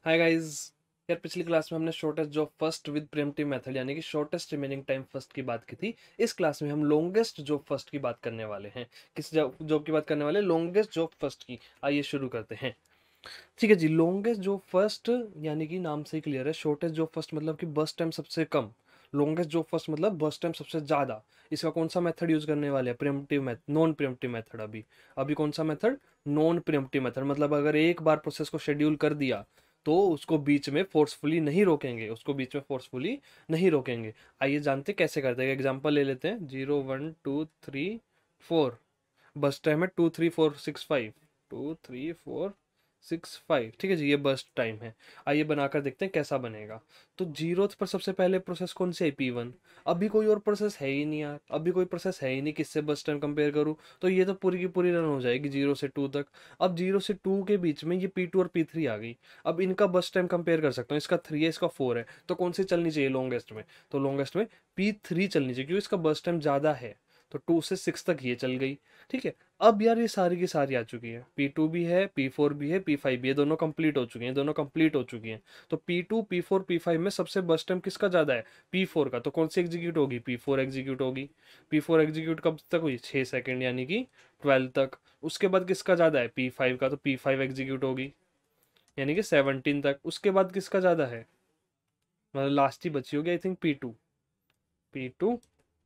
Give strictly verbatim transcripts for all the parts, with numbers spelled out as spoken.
Hi guys. यार पिछली class में हमने shortest job first with preemptive method यानी कि शॉर्टेस्ट रिमेनिंग टाइम फर्स्ट की बात की थी। इस क्लास में हम लॉन्गेस्ट जॉब फर्स्ट की बात करने वाले हैं। किस जॉब की बात करने वाले हैं? लॉन्गेस्ट जॉब फर्स्ट की। आइए शुरू करते हैं। ठीक है जी, लॉन्गेस्ट जॉब फर्स्ट यानी कि नाम से ही क्लियर है। शॉर्टेस्ट जॉब फर्स्ट मतलब कि बस टाइम सबसे कम। लॉन्गेस्ट जॉब फर्स्ट मतलब बस टाइम सबसे ज्यादा। इसका कौन सा मेथड यूज करने वाले हैं? Preemptive method, non preemptive method. अभी अभी कौन सा मेथड? Non preemptive method. मतलब अगर एक बार प्रोसेस को शेड्यूल कर दिया तो उसको बीच में फोर्सफुली नहीं रोकेंगे, उसको बीच में फोर्सफुली नहीं रोकेंगे। आइए जानते कैसे करते हैं। एग्जांपल ले लेते हैं। Zero one two three four burst time है। Two three four six five two three four six five ठीक है जी, ये बस्ट टाइम है। आइए बनाकर देखते हैं कैसा बनेगा। तो जीरो पर सबसे पहले प्रोसेस कौन सी है? P one. अभी कोई और प्रोसेस है ही नहीं यार, अभी कोई प्रोसेस है ही नहीं, किससे बस्ट टाइम कंपेयर करूँ? तो ये तो पूरी की पूरी रन हो जाएगी जीरो से टू तक। अब जीरो से टू के बीच में ये पी टू और पी थ्री आ गई। अब इनका बस्ट टाइम कंपेयर कर सकता हूँ। इसका थ्री है, इसका फोर है, तो कौन सी चलनी चाहिए लॉन्गेस्ट में? तो लॉन्गेस्ट में पी थ्री चलनी चाहिए क्योंकि इसका बस्ट टाइम ज्यादा है। तो टू से सिक्स तक ये चल गई। ठीक है। अब यार ये सारी की सारी आ चुकी है। पी टू भी है, पी फोर भी है, पी फाइव भी है, दोनों कंप्लीट हो चुकी हैं, दोनों कंप्लीट हो चुकी हैं। तो P two, P four, P five में सबसे बस्ट टाइम किसका ज्यादा है? पी फोर का। तो कौन सी एग्जीक्यूट होगी? पी फोर एग्जीक्यूट होगी। पी फोर एग्जीक्यूट कब तक हुई? छह सेकंड यानी कि ट्वेल्व तक। उसके बाद किसका ज्यादा है? पी फाइव का। तो पी फाइव एग्जीक्यूट होगी यानी कि सेवनटीन तक। उसके बाद किसका ज्यादा है? मतलब लास्ट ही बची होगी I think P two. P two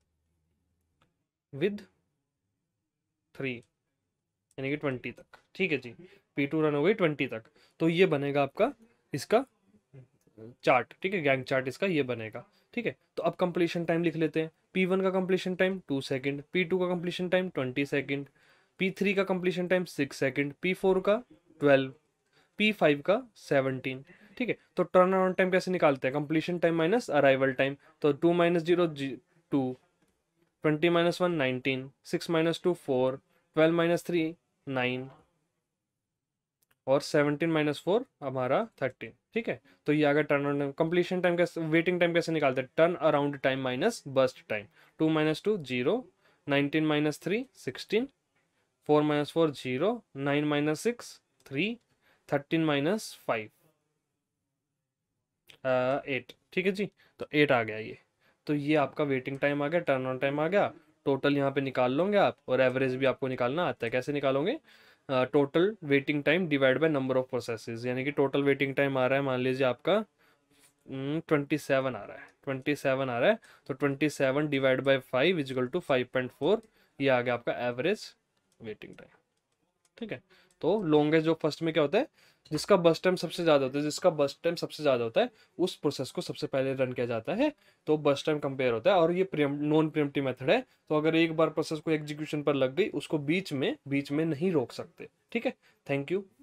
with three यानी कि ट्वेंटी तक। ठीक है जी, पी टू रन हो गई ट्वेंटी तक। तो ये बनेगा आपका इसका चार्ट। ठीक है, गैंग चार्ट इसका ये बनेगा। ठीक है, तो अब कंप्लीशन टाइम लिख लेते हैं। पी वन का completion time two second, P two का completion time twenty second, P three का completion time six second, P four का ट्वेल्व, पी फाइव का सेवनटीन। ठीक है, तो टर्न अराउंड टाइम कैसे निकालते हैं? Completion time minus arrival time. तो two minus zero two, twenty minus one nineteen, six minus two four, twelve minus three nine, और सेवनटीन माइनस फोर हमारा थर्टीन। ठीक है, तो ये आ गया टर्न अराउंड। कंप्लीशन टाइम कैसे, वेटिंग टाइम कैसे निकालते हैं? Turn around time minus burst time. Two minus two zero, nineteen minus three sixteen, four minus four zero, nine minus six three, thirteen minus five eight. ठीक है जी, तो eight आ गया ये। तो ये आपका वेटिंग टाइम आ गया, टर्न ऑन टाइम आ गया। टोटल यहाँ पे निकाल लोगे आप, और एवरेज भी आपको निकालना आता है। कैसे निकालोगे? Total waiting time divide by number of processes, यानी कि टोटल वेटिंग टाइम आ रहा है, मान लीजिए आपका ट्वेंटी सेवन आ रहा है, ट्वेंटी सेवन आ रहा है। तो twenty seven divide by five is equal two five point four. ये आ गया आपका एवरेज वेटिंग टाइम। ठीक है, तो लॉन्गेस्ट जो फर्स्ट में क्या होता है? जिसका बस टाइम सबसे ज्यादा होता है, जिसका बस टाइम सबसे ज्यादा होता है उस प्रोसेस को सबसे पहले रन किया जाता है। तो बस टाइम कंपेयर होता है, और ये प्रियम नॉन प्रियम्प्टिव मेथड है। तो अगर एक बार प्रोसेस को एग्जीक्यूशन पर लग गई, उसको बीच में बीच में नहीं रोक सकते। ठीक है, थैंक यू।